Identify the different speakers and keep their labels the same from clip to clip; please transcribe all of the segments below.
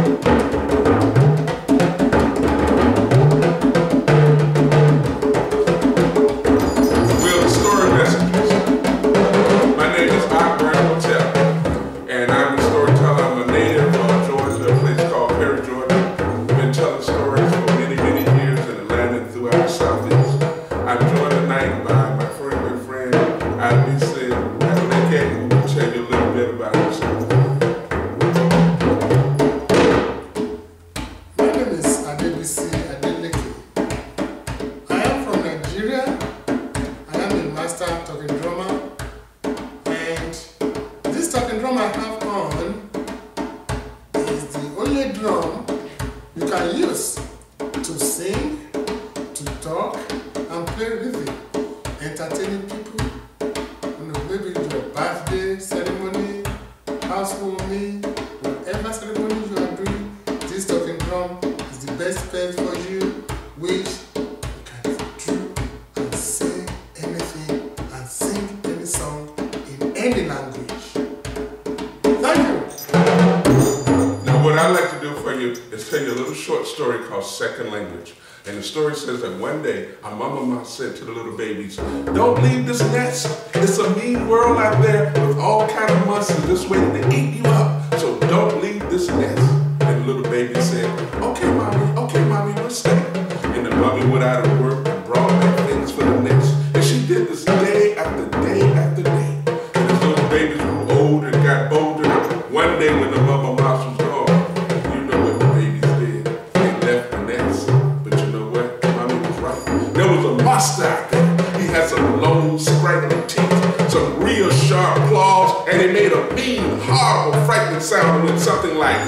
Speaker 1: Second language. And the story says that one day a mama said to the little babies, "Don't leave this nest. It's a mean world out there with all kind of monsters just waiting to eat you up. So don't leave this nest." And the little baby said, okay, mommy, we'll stay." And the mommy went out of work and brought back things for the nest. And she did this day after day after day. And as those babies grew older and got bolder, one day when the mama mouse was gone, you know what the babies did. They left the nest. But you know what? Mommy was right. There was a monster out there. He had some long, scraggly teeth, some real sharp claws, and he made a mean, horrible, frightening sound with something like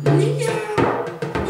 Speaker 1: meow,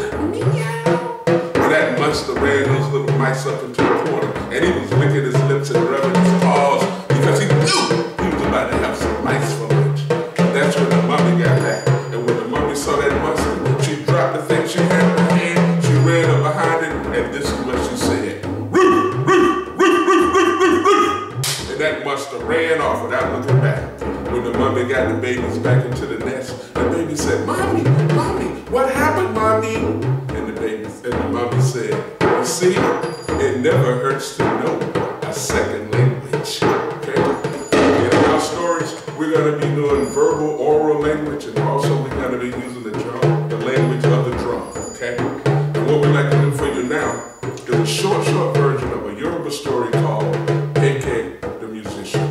Speaker 1: meow. And that monster ran those little mice up into the corner, and he was licking his lips and rubbing his paws because he knew he was about to have some mice for lunch. That's when the mummy got back. And when the mummy saw that monster, she dropped the thing she had in her hand, she ran up behind it, and this is what she said. "Roof, roof, roof, roof, roof, roof, roof." And that monster ran off without looking back. When the mummy got the babies back into the nest, the baby said, "Mommy, what happened, Mommy?" And the mummy said, "You see, it never hurts to know a second language." Okay? In our stories, we're going to be doing verbal, oral language, and also we're going to be using the drum, the language of the drum. Okay? And what we'd like to do for you now is a short version of a Yoruba story called Keke the Musician.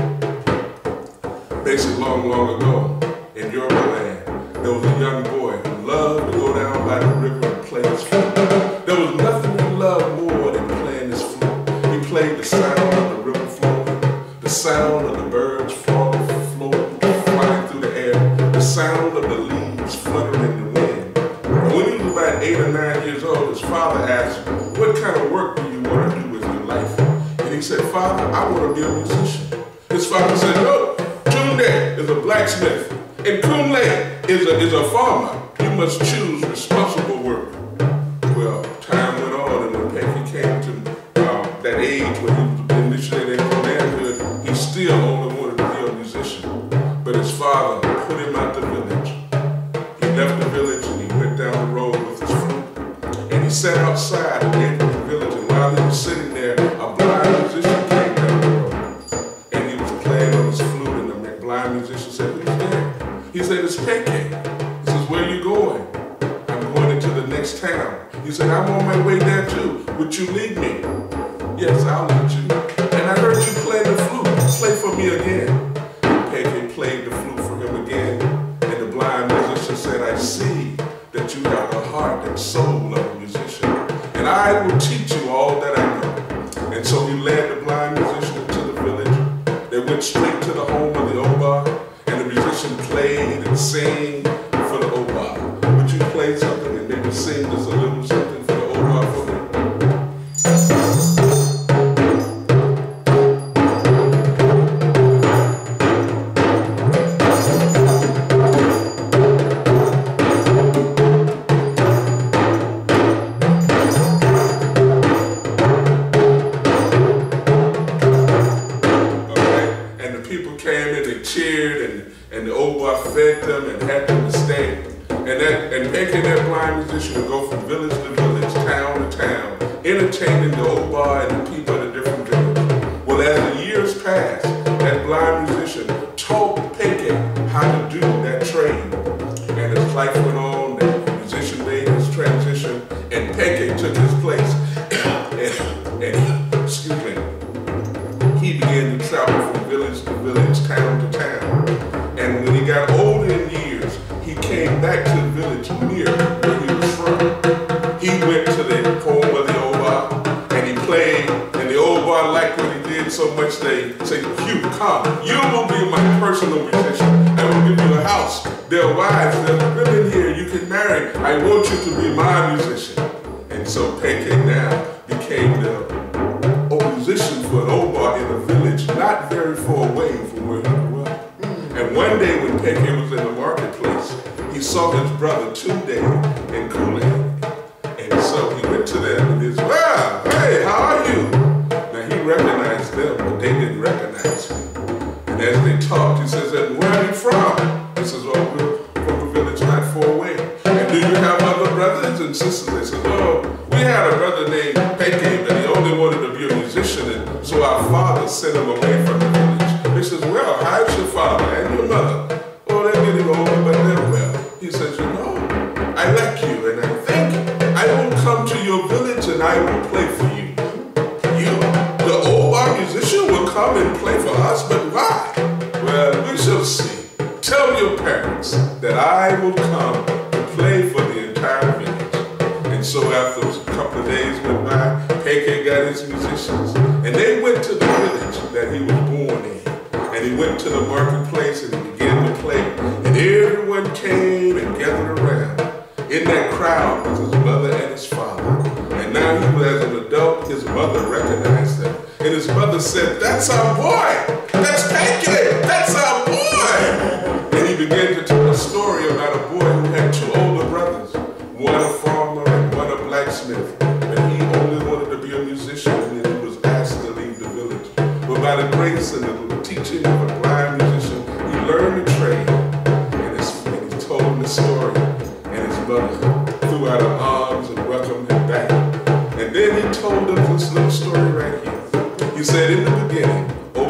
Speaker 1: Basically, long ago, in Yoruba land, there was a young boy who loved to go down by the river and play his flute. There was nothing he loved more than playing his flute. He played the sound of the river flowing, the sound of the birds flying through the air, the sound of the leaves fluttering in the wind. And when he was about 8 or 9 years old, his father asked, "What kind of work do you want to do with your life?" And he said, "Father, I want to be a musician." His father said, "No, Tunde is a blacksmith, and Kunle is a farmer. You must choose responsible work." Well, time went on, and when Keke came to that age when he was initiated into manhood, he still only wanted to be a musician. But his father put him out the village. He left the village and he went down the road with his flute. And he sat outside the gate of the village, and while he was sitting there, a blind musician came down the road. And he was playing on his flute, and the blind musician said, "Who's there?" He said, "It's Keke." He says, "Where are you going?" "I'm going into the next town." He said, "I'm on my way there too. Would you lead me?" "Yes, I'll lead you. And I heard you play the flute. Play for me again." Keke played the flute for him again. And the blind musician said, "I see that you have the heart and soul of a musician. And I will teach you all that I know." And so he led the blind musician to the village. They went straight to the home of the Oba. And the musician played and sang for the Oba. Would you play something and maybe sing just a little something for the Oba for me? And Peke, that blind musician, would go from village to village, town to town, entertaining the old bar and the people in the different villages. Well, as the years passed, that blind musician taught Peke how to do that trade. And as life went on, the musician made his transition, and Peke took his place. and excuse me, he began to travel from village to village, town to town. And when he got older in years, he came back to the village near where he was from. He went to the home of the old bar, and he played, and the old bar liked what he did so much they said, "Hugh, come, you will be my personal musician. I will give you a house. There are wives, there are women here you can marry. I want you to be my musician." And so Peke now became the musician for an old bar in a village not very far away from where he grew up. And one day when Peke was in the marketplace, he saw his brother Tunde and Kool-Aid. And so he went to them and he said, "Well, hey, how are you?" Now he recognized them, but they didn't recognize him. And as they talked, he says, "And where are you from?" He says, "Oh, we're from a village not far away." "And do you have other brothers and sisters?" They said, "Oh, we had a brother named Peke, but he only wanted to be a musician, and so our father sent him away from the village." He says, "Well, how's your father and your mother?" "Oh, they're getting older, but they're well." He says, "You know, I like you, and I think I will come to your village and I will play for you." "You, the old bar musician, will come and play for us, but why?" "Well, we shall see. Tell your parents that I will come to play for the entire village." And so after a couple of days went by, Peke got his musicians, and they went to the village that he was born in. And he went to the marketplace and he began to play. And everyone came and gathered around. In that crowd was his mother and his father. And now he was, as an adult, his mother recognized him. And his mother said, "That's our boy! That's Peke! That's our boy!" And he began to tell a story about a boy who had two older brothers, one a farmer and one a blacksmith. And he only wanted to be a musician, and then he was asked to leave the village. But by the grace and the teaching of a blind musician, he learned the trade. And he told him the story. And his mother threw out her arms and welcomed him back. And then he told them this little story right here. He said, "In the beginning,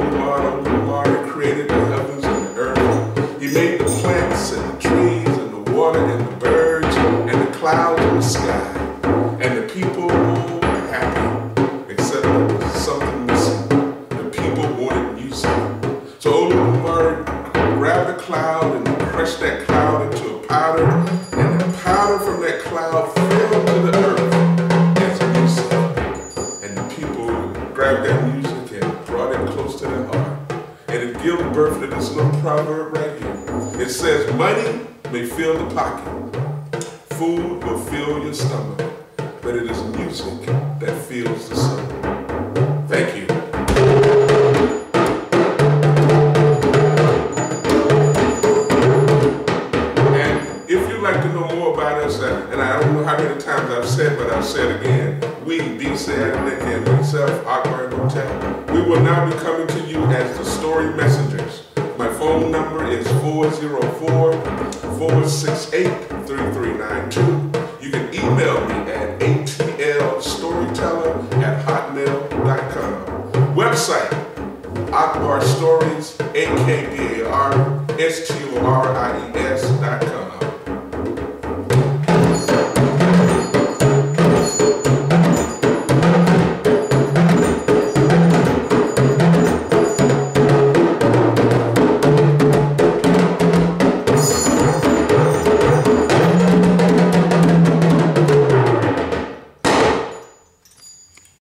Speaker 1: Olumare created the heavens and the earth. He made the plants and the trees and the water and the birds and the clouds and the sky. And the people all were happy, except there was something missing. The people wanted music. So Olumare grabbed a cloud and crushed that cloud into a powder, and the powder from that cloud fell to the earth as music. And the people grabbed that music and brought it close to their heart. And it gave birth to this little proverb right here. It says, "Money may fill the pocket, food will fill your stomach, but it is music that fills the soul." Thank you. And if you'd like to know more about us, and I don't know how many times I've said, but I'll say it again, we, DC Adonick and myself, Akbar Hotel, we will now be coming to you as the Story Messengers. My phone number is 404-468-3392. You can email me at atlstoryteller@hotmail.com. Website, Akbar Stories, AKBARSTORIES.com.